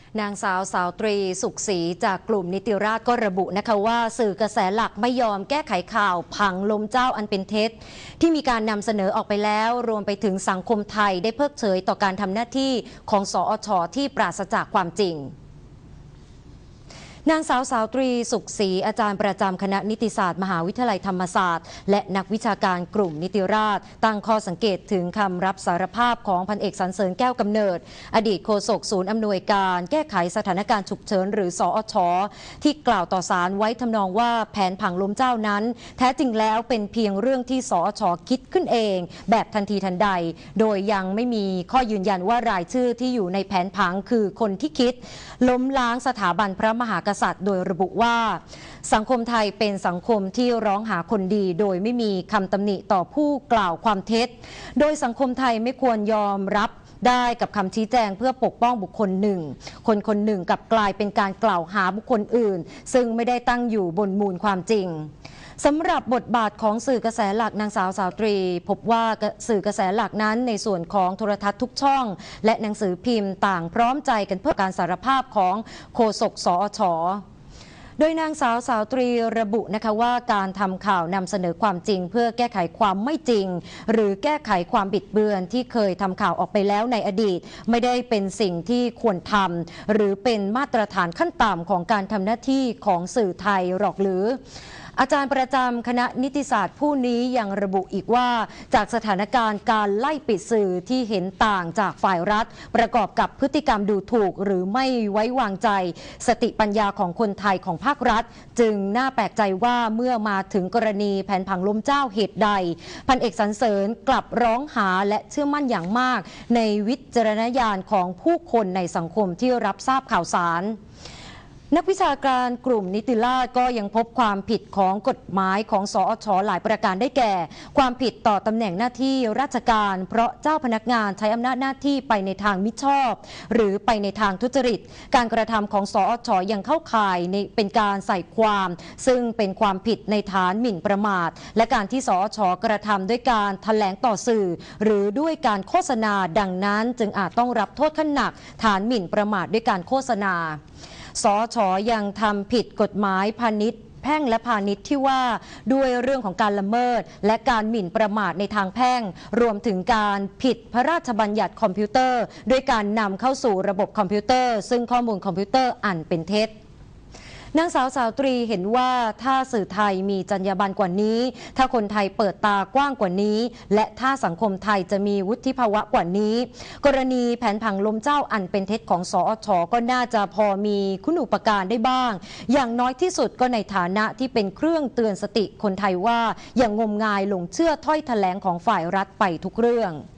นางสาวตรีสุขศรีจากกลุ่มนิติราษฎร์ก็ระบุนะคะว่าสื่อกระแสหลักไม่ยอมแก้ไขข่าวพังล้มเจ้าอันเป็นเท็จที่มีการนำเสนอออกไปแล้วรวมไปถึงสังคมไทยได้เพิกเฉยต่อการทำหน้าที่ของสอช.ที่ปราศจากความจริงนางสาวตรีสุขศรีอาจารย์ประจำคณะนิติศาสตร์มหาวิทยาลัยธรรมศาสตร์และนักวิชาการกลุ่มนิติราษฎร์ตั้งข้อสังเกตถึงคำรับสารภาพของพันเอกสรรเสริญแก้วกำเนิดอดีตโฆษกศูนย์อำนวยการแก้ไขสถานการณ์ฉุกเฉินหรือสอช.ที่กล่าวต่อศาลไว้ทำนองว่าแผนผังล้มเจ้านั้นแท้จริงแล้วเป็นเพียงเรื่องที่สอช.คิดขึ้นเองแบบทันทีทันใดโดยยังไม่มีข้อยืนยันว่ารายชื่อที่อยู่ในแผนผังคือคนที่คิดล้มล้างสถาบันพระมหากษัตริย์โดยระบุว่าสังคมไทยเป็นสังคมที่ร้องหาคนดีโดยไม่มีคำตำหนิต่อผู้กล่าวความเท็จโดยสังคมไทยไม่ควรยอมรับได้กับคำชี้แจงเพื่อปกป้องบุคคลหนึ่งคนหนึ่งกลับกลายเป็นการกล่าวหาบุคคลอื่นซึ่งไม่ได้ตั้งอยู่บนมูลความจริงสำหรับบทบาทของสื่อกระแสหลักนางสาวตรีพบว่าสื่อกระแสหลักนั้นในส่วนของโทรทัศน์ทุกช่องและหนังสือพิมพ์ต่างพร้อมใจกันเพื่อการสารภาพของโฆษกสอช.โดยนางสาวตรีระบุนะคะว่าการทำข่าวนำเสนอความจริงเพื่อแก้ไขความไม่จริงหรือแก้ไขความบิดเบือนที่เคยทำข่าวออกไปแล้วในอดีตไม่ได้เป็นสิ่งที่ควรทำหรือเป็นมาตรฐานขั้นต่ำของการทำหน้าที่ของสื่อไทยหรอกหรืออาจารย์ประจำคณะนิติศาสตร์ผู้นี้ยังระบุอีกว่าจากสถานการณ์การไล่ปิดสื่อที่เห็นต่างจากฝ่ายรัฐประกอบกับพฤติกรรมดูถูกหรือไม่ไว้วางใจสติปัญญาของคนไทยของภาครัฐจึงน่าแปลกใจว่าเมื่อมาถึงกรณีแผนผังล้มเจ้าเหตุใดพันเอกสรรเสริญกลับร้องหาและเชื่อมั่นอย่างมากในวิจารณญาณของผู้คนในสังคมที่รับทราบข่าวสารนักวิชาการกลุ่มนิติราษฎร์ก็ยังพบความผิดของกฎหมายของสอช.หลายประการได้แก่ความผิดต่อตำแหน่งหน้าที่ราชการเพราะเจ้าพนักงานใช้อำนาจหน้าที่ไปในทางมิชอบหรือไปในทางทุจริตการกระทำของสอช.ยังเข้าข่ายเป็นการใส่ความซึ่งเป็นความผิดในฐานหมิ่นประมาทและการที่สอช.กระทำด้วยการแถลงต่อสื่อหรือด้วยการโฆษณาดังนั้นจึงอาจต้องรับโทษขั้นหนักฐานหมิ่นประมาทด้วยการโฆษณาสอช.ยังทำผิดกฎหมายพาณิชย์แพ่งและพาณิชย์ที่ว่าด้วยเรื่องของการละเมิดและการหมิ่นประมาทในทางแพ่งรวมถึงการผิดพระราชบัญญัติคอมพิวเตอร์ด้วยการนำเข้าสู่ระบบคอมพิวเตอร์ซึ่งข้อมูลคอมพิวเตอร์อันเป็นเท็จนางสาวตรีเห็นว่าถ้าสื่อไทยมีจรรยาบรรณกว่านี้ถ้าคนไทยเปิดตากว้างกว่านี้และถ้าสังคมไทยจะมีวุฒิภาวะกว่านี้กรณีแผนผังล้มเจ้าอันเป็นเท็จของสอช.ก็น่าจะพอมีคุณูปการได้บ้างอย่างน้อยที่สุดก็ในฐานะที่เป็นเครื่องเตือนสติคนไทยว่าอย่างงมงายหลงเชื่อถ้อยแถลงของฝ่ายรัฐไปทุกเรื่อง